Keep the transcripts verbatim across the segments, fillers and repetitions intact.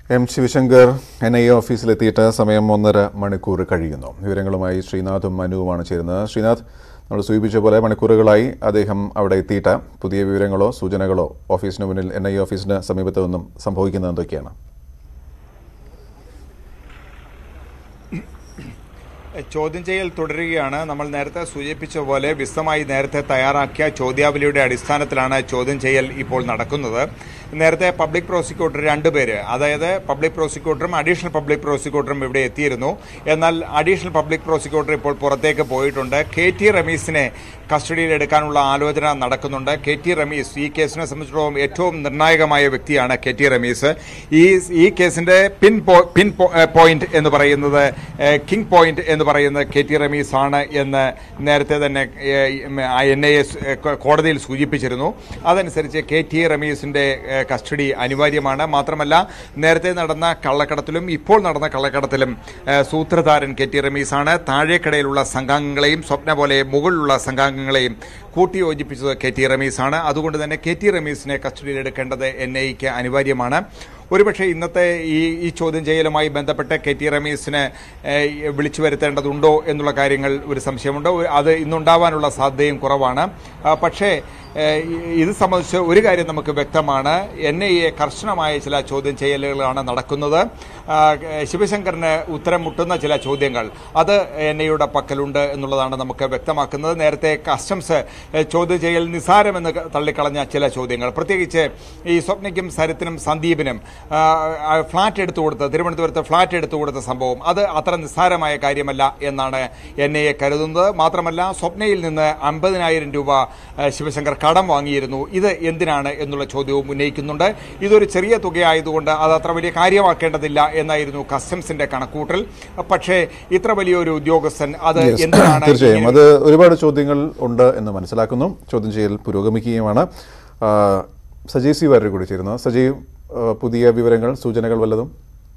M Sivasankar N I A ഓഫീസിലെത്തിയിട്ട് സമയം ഒന്നര മണിക്കൂർ കഴിയുന്നു. വിവരങ്ങളുമായി ശ്രീനാഥും മനുവുമാണ് ചേരുന്നത്. ശ്രീനാഥ്, നമ്മൾ സൂചിപ്പിച്ച പോലെ മണിക്കൂറുകളായി അദ്ദേഹം അവിടെ എത്തിയിട്ട് പുതിയ വിവരങ്ങളോ സൂചനകളോ ഓഫീസിന് മുന്നിൽ എൻ ഐ എ ഓഫീസിന് സമീപത്ത് നിന്നും സംഭവിക്കുന്നത് എന്തൊക്കെയാണ്? ചോദ്യം ചെയ്യൽ തുടരുകയാണ്. നമ്മൾ നേരത്തെ സൂചിപ്പിച്ച പോലെ വിശദമായി നേരത്തെ തയ്യാറാക്കിയ ചോദ്യാവലിയുടെ അടിസ്ഥാനത്തിലാണ് ചോദ്യം ചെയ്യൽ ഇപ്പോൾ നടക്കുന്നത്. നേരത്തെ പബ്ലിക് പ്രോസിക്യൂട്ടർ രണ്ടുപേര്, അതായത് പബ്ലിക് പ്രോസിക്യൂട്ടറും അഡീഷണൽ പബ്ലിക് പ്രോസിക്യൂട്ടറും ഇവിടെ എത്തിയിരുന്നു. എന്നാൽ അഡീഷണൽ പബ്ലിക് പ്രോസിക്യൂട്ടർ ഇപ്പോൾ പുറത്തേക്ക് പോയിട്ടുണ്ട്. കെ ടി റമീസിനെ കസ്റ്റഡിയിൽ എടുക്കാനുള്ള ആലോചന നടക്കുന്നുണ്ട്. കെ ടി റമീസ് ഈ കേസിനെ സംബന്ധിച്ചിടത്തോളം ഏറ്റവും നിർണായകമായ വ്യക്തിയാണ് കെ ടി റമീസ്. ഈ ഈ കേസിന്റെ പിൻ പിൻ പോയിന്റ് എന്ന് പറയുന്നത്, കിങ് പോയിന്റ് എന്ന് പറയുന്നത് കെ ടി റമീസ് ആണ് എന്ന് നേരത്തെ തന്നെ എൻ ഐ എ കോടതിയിൽ സൂചിപ്പിച്ചിരുന്നു. അതനുസരിച്ച് കെ ടി റമീസിന്റെ കസ്റ്റഡി അനിവാര്യമാണ്. മാത്രമല്ല, നേരത്തെ നടന്ന കള്ളക്കടത്തിലും ഇപ്പോൾ നടന്ന കള്ളക്കടത്തിലും സൂത്രധാരൻ കെ ടി റമീസാണ്. താഴേക്കടയിലുള്ള സംഘാംഗങ്ങളെയും സ്വപ്ന പോലെ മുകളിലുള്ള സംഘാംഗങ്ങളെയും കൂട്ടിയോജിപ്പിച്ചത് കെ ടി റമീസാണ്. അതുകൊണ്ട് തന്നെ കെ ടി റമീസിനെ കസ്റ്റഡിയിൽ എടുക്കേണ്ടത് എൻ ഐക്ക് അനിവാര്യമാണ്. ഒരുപക്ഷെ ഇന്നത്തെ ഈ ഈ ചോദ്യം ചെയ്യലുമായി ബന്ധപ്പെട്ട് കെ ടി റമീസിനെ വിളിച്ചു വരുത്തേണ്ടതുണ്ടോ എന്നുള്ള കാര്യങ്ങൾ ഒരു സംശയമുണ്ട്. അത് ഇന്നുണ്ടാവാനുള്ള സാധ്യതയും കുറവാണ്. പക്ഷേ ഇത് സംബന്ധിച്ച് ഒരു കാര്യം നമുക്ക് വ്യക്തമാണ്. എൻ ഐ എ കർശനമായ ചില ചോദ്യം ചെയ്യലുകളാണ് നടക്കുന്നത്. ശിവശങ്കറിന് ഉത്തരം മുട്ടുന്ന ചില ചോദ്യങ്ങൾ അത് എൻ ഐയുടെ പക്കലുണ്ട് എന്നുള്ളതാണ് നമുക്ക് വ്യക്തമാക്കുന്നത്. നേരത്തെ കസ്റ്റംസ് ചോദ്യം ചെയ്യൽ നിസ്സാരമെന്ന് തള്ളിക്കളഞ്ഞ ചില ചോദ്യങ്ങൾ, പ്രത്യേകിച്ച് ഈ സ്വപ്നയ്ക്കും സരിത്തിനും സന്ദീപിനും ഫ്ളാറ്റ് എടുത്തു കൊടുത്ത തിരുവനന്തപുരത്ത് ഫ്ളാറ്റ് എടുത്തു കൊടുത്ത സംഭവം അത് അത്ര നിസ്സാരമായ കാര്യമല്ല എന്നാണ് എൻ ഐ എ കരുതുന്നത്. മാത്രമല്ല, സ്വപ്നയിൽ നിന്ന് അമ്പതിനായിരം രൂപ ശിവശങ്കർ കടം വാങ്ങിയിരുന്നു. ഇത് എന്തിനാണ് എന്നുള്ള ചോദ്യവും ഉന്നയിക്കുന്നുണ്ട്. ഇതൊരു ചെറിയ തുകയായതുകൊണ്ട് അത് അത്ര വലിയ കാര്യമാക്കേണ്ടതില്ല എന്നായിരുന്നു കസ്റ്റംസിന്റെ കണക്കൂട്ടൽ. പക്ഷേ ഇത്ര വലിയൊരു ഉദ്യോഗസ്ഥൻ അത് എന്തിനാണ്? തീർച്ചയായും അത് ഒരുപാട് ചോദ്യങ്ങൾ ഉണ്ട് എന്ന് മനസ്സിലാക്കുന്നു. ചോദ്യം ചെയ്യൽ പുരോഗമിക്കുകയുമാണ്. സജീവ് സി വാര്യർ കൂടി ചേരുന്നു. സജീവ്, പുതിയ വിവരങ്ങൾ, സൂചനകൾ വല്ലതും?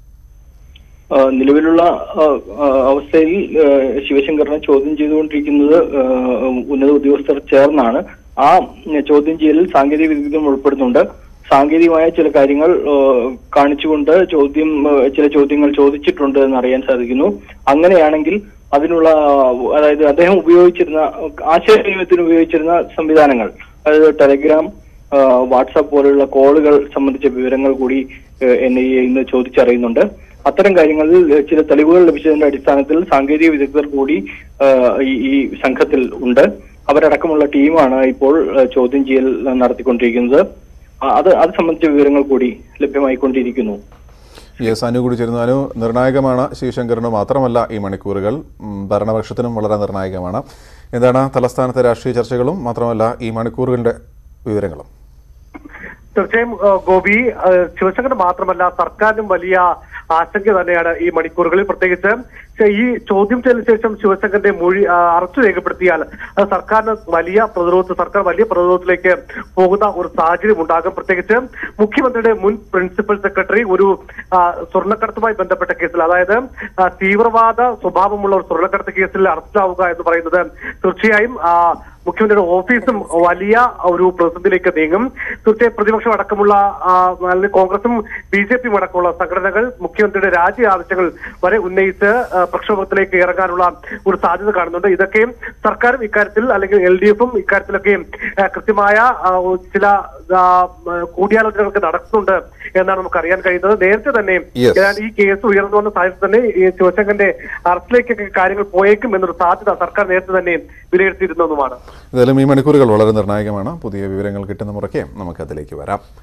നിലവിലുള്ള അവസ്ഥയിൽ ശിവശങ്കറിനെ ചോദ്യം ചെയ്തുകൊണ്ടിരിക്കുന്നത് ഉന്നത ഉദ്യോഗസ്ഥർ ചേർന്നാണ്. ആ ചോദ്യം ചെയ്യലിൽ സാങ്കേതിക വിദഗ്ധം ഉൾപ്പെടുന്നുണ്ട്. സാങ്കേതികമായ ചില കാര്യങ്ങൾ കാണിച്ചുകൊണ്ട് ചോദ്യം ചില ചോദ്യങ്ങൾ ചോദിച്ചിട്ടുണ്ട് എന്ന് അറിയാൻ സാധിക്കുന്നു. അങ്ങനെയാണെങ്കിൽ അതിനുള്ള, അതായത് അദ്ദേഹം ഉപയോഗിച്ചിരുന്ന ആശയവിനിമയത്തിന് ഉപയോഗിച്ചിരുന്ന സംവിധാനങ്ങൾ, അതായത് ടെലഗ്രാം, വാട്സാപ്പ് പോലെയുള്ള കോളുകൾ സംബന്ധിച്ച വിവരങ്ങൾ കൂടി എൻ ഐ എ ഇന്ന് ചോദിച്ചറിയുന്നുണ്ട്. അത്തരം കാര്യങ്ങളിൽ ചില തെളിവുകൾ ലഭിച്ചതിന്റെ അടിസ്ഥാനത്തിൽ സാങ്കേതിക വിദഗ്ധർ കൂടി ഈ സംഘത്തിൽ ഉണ്ട്. അവരടക്കമുള്ള ടീമാണ് ഇപ്പോൾ ചോദ്യം ചെയ്യൽ നടത്തിക്കൊണ്ടിരിക്കുന്നത്. അത് അത് സംബന്ധിച്ച വിവരങ്ങൾ കൂടി ലഭ്യമായിക്കൊണ്ടിരിക്കുന്നു. യെസ്, അനു കൂടി ചേരുന്നു. അനു, നിർണായകമാണ് ശിവശങ്കറിന് മാത്രമല്ല ഈ മണിക്കൂറുകൾ, ഭരണപക്ഷത്തിനും വളരെ നിർണായകമാണ്. എന്താണ് തലസ്ഥാനത്തെ രാഷ്ട്രീയ ചർച്ചകളും മാത്രമല്ല ഈ മണിക്കൂറുകളുടെ വിവരങ്ങളും? തീർച്ചയായും ഗോപി, ശിവശങ്കർ മാത്രമല്ല സർക്കാരിനും വലിയ ആശങ്ക തന്നെയാണ് ഈ മണിക്കൂറുകളിൽ. പ്രത്യേകിച്ച് ഈ ചോദ്യം ചെയ്തതിനു ശേഷം ശിവശങ്കറിന്റെ മൊഴി അറസ്റ്റ് രേഖപ്പെടുത്തിയാൽ അത് സർക്കാരിന് വലിയ പ്രതിരോധ സർക്കാർ വലിയ പ്രതിരോധത്തിലേക്ക് പോകുന്ന ഒരു സാഹചര്യം ഉണ്ടാകും. പ്രത്യേകിച്ച് മുഖ്യമന്ത്രിയുടെ മുൻ പ്രിൻസിപ്പൽ സെക്രട്ടറി ഒരു സ്വർണ്ണക്കടത്തുമായി ബന്ധപ്പെട്ട കേസിൽ, അതായത് തീവ്രവാദ സ്വഭാവമുള്ള ഒരു സ്വർണ്ണക്കടത്ത് കേസിൽ അറസ്റ്റിലാവുക എന്ന് പറയുന്നത് തീർച്ചയായും മുഖ്യമന്ത്രിയുടെ ഓഫീസും വലിയ ഒരു പ്രതിസന്ധിയിലേക്ക് നീങ്ങും. തീർച്ചയായും പ്രതിപക്ഷം അടക്കമുള്ള കോൺഗ്രസും ബി ജെ പിയും അടക്കമുള്ള സംഘടനകൾ മുഖ്യമന്ത്രിയുടെ രാജി ആവശ്യങ്ങൾ വരെ ഉന്നയിച്ച് പ്രക്ഷോഭത്തിലേക്ക് ഇറങ്ങാനുള്ള ഒരു സാധ്യത കാണുന്നുണ്ട്. ഇതൊക്കെ സർക്കാരും ഇക്കാര്യത്തിൽ, അല്ലെങ്കിൽ എൽ ഡി എഫും ഇക്കാര്യത്തിലൊക്കെ കൃത്യമായ ചില കൂടിയാലോചനകൾക്ക് നടക്കുന്നുണ്ട് എന്നാണ് നമുക്ക് അറിയാൻ കഴിയുന്നത്. നേരത്തെ തന്നെ ഈ കേസ് ഉയർന്നു വന്ന സാഹചര്യത്തിൽ തന്നെ ഈ ശിവശങ്കറിന്റെ അറസ്റ്റിലേക്കൊക്കെ കാര്യങ്ങൾ പോയേക്കും എന്നൊരു സാധ്യത സർക്കാർ നേരത്തെ തന്നെ വിലയിരുത്തിയിരുന്നതുമാണ്. ഏതായാലും ഈ മണിക്കൂറുകൾ വളരെ നിർണായകമാണ്. പുതിയ വിവരങ്ങൾ കിട്ടുന്ന മുറയ്ക്ക് നമുക്ക് അതിലേക്ക് വരാം.